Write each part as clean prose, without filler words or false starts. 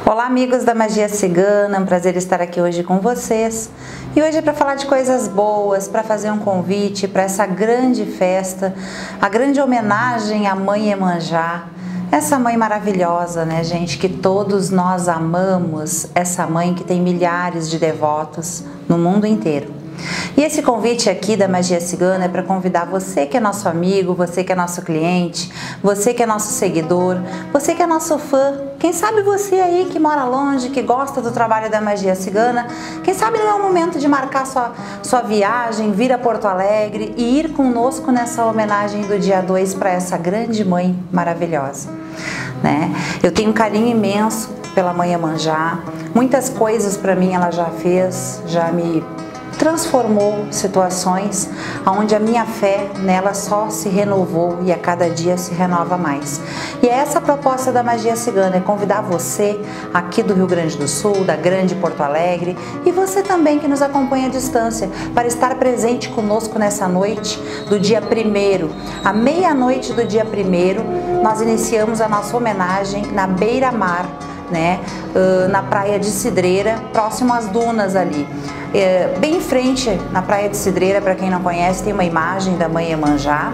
Olá amigos da Magia Cigana, é um prazer estar aqui hoje com vocês. E hoje é para falar de coisas boas, para fazer um convite para essa grande festa, a grande homenagem à Mãe Iemanjá. Essa mãe maravilhosa, né, gente, que todos nós amamos, essa mãe que tem milhares de devotos no mundo inteiro. E esse convite aqui da Magia Cigana é para convidar você que é nosso amigo, você que é nosso cliente, você que é nosso seguidor, você que é nosso fã, quem sabe você aí que mora longe, que gosta do trabalho da Magia Cigana, quem sabe não é o momento de marcar sua viagem, vir a Porto Alegre e ir conosco nessa homenagem do dia 2 para essa grande mãe maravilhosa, né? Eu tenho um carinho imenso pela Mãe Iemanjá, muitas coisas para mim ela já fez, já me transformou situações onde a minha fé nela só se renovou e a cada dia se renova mais. E é essa a proposta da Magia Cigana, é convidar você aqui do Rio Grande do Sul, da grande Porto Alegre, e você também que nos acompanha à distância, para estar presente conosco nessa noite do dia 1º. À meia-noite do dia 1º, nós iniciamos a nossa homenagem na beira-mar, né, na praia de Cidreira, próximo às dunas ali. Bem em frente, na praia de Cidreira, para quem não conhece, tem uma imagem da Mãe Iemanjá.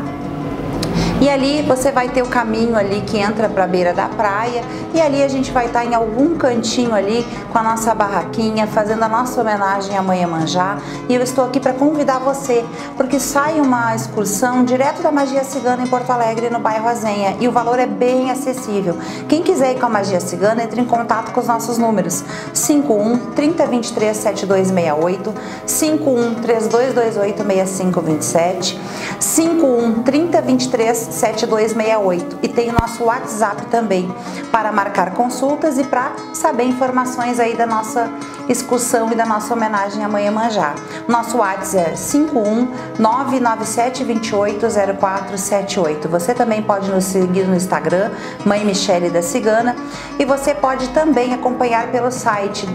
E ali você vai ter o caminho ali que entra para a beira da praia, e ali a gente vai estar em algum cantinho ali com a nossa barraquinha, fazendo a nossa homenagem à Mãe Iemanjá. E eu estou aqui para convidar você, porque sai uma excursão direto da Magia Cigana em Porto Alegre, no bairro Azenha, e o valor é bem acessível. Quem quiser ir com a Magia Cigana, entre em contato com os nossos números 51 3023 7268, 51 3228 6527, 51 3023 7268, e tem o nosso WhatsApp também para marcar consultas e para saber informações aí da nossa excursão e da nossa homenagem à Mãe Iemanjá. Nosso WhatsApp é 51 997 28 0478. Você também pode nos seguir no Instagram, Mãe Michele da Cigana, e você pode também acompanhar pelo site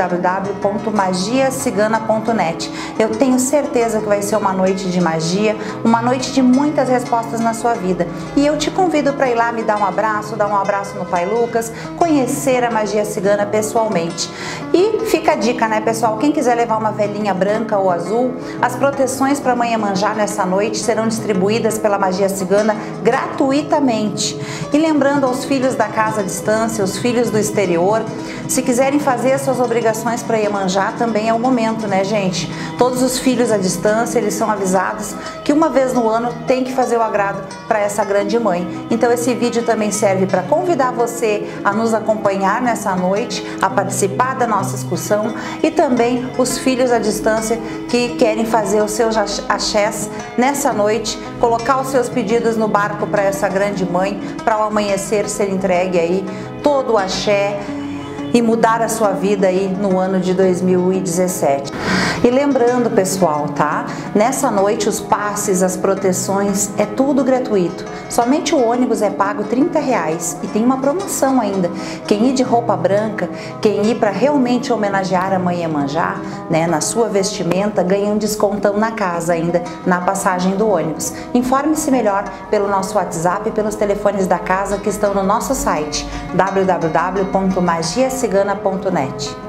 www.magiacigana.net. Eu tenho certeza que vai ser uma noite de magia, uma noite de muitas respostas na sua vida. E eu te convido para ir lá me dar um abraço no Pai Lucas, conhecer a Magia Cigana pessoalmente. E fica a dica, né, pessoal? Quem quiser levar uma velhinha branca ou azul, as proteções para Mãe Iemanjá nessa noite serão distribuídas pela Magia Cigana gratuitamente. E lembrando aos filhos da casa à distância, os filhos do exterior, se quiserem fazer as suas obrigações para Iemanjá, também é o momento, né, gente? Todos os filhos à distância, eles são avisados que uma vez no ano tem que fazer o agrado para essa grande mãe. Então esse vídeo também serve para convidar você a nos acompanhar nessa noite, a participar da nossa excursão, e também os filhos à distância que querem fazer os seus axés nessa noite, colocar os seus pedidos no barco para essa grande mãe, para o amanhecer ser entregue aí todo o axé e mudar a sua vida aí no ano de 2017. E lembrando, pessoal, tá? Nessa noite os passes, as proteções, é tudo gratuito. Somente o ônibus é pago R$30 e tem uma promoção ainda. Quem ir de roupa branca, quem ir para realmente homenagear a Mãe Iemanjá, né, na sua vestimenta, ganha um descontão na casa ainda, na passagem do ônibus. Informe-se melhor pelo nosso WhatsApp e pelos telefones da casa que estão no nosso site www.magiacigana.net.